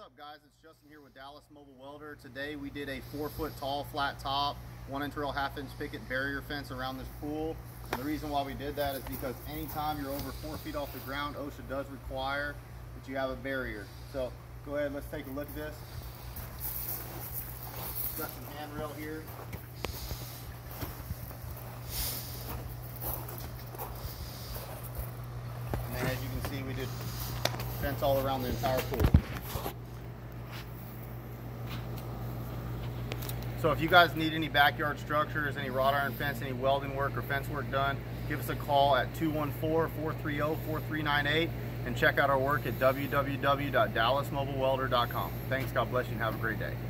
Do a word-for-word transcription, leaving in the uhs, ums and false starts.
up, guys? It's Justin here with Dallas Mobile Welder. Today we did a four foot tall flat top, one inch rail, half inch picket barrier fence around this pool. And the reason why we did that is because anytime you're over four feet off the ground, OSHA does require that you have a barrier. So go ahead, let's take a look at this. Got some handrail here. And then as you can see, we did fence all around the entire pool. So if you guys need any backyard structures, any wrought iron fence, any welding work or fence work done, give us a call at two one four, four three zero, four three nine eight and check out our work at w w w dot dallas mobile welder dot com. Thanks, God bless you, and have a great day.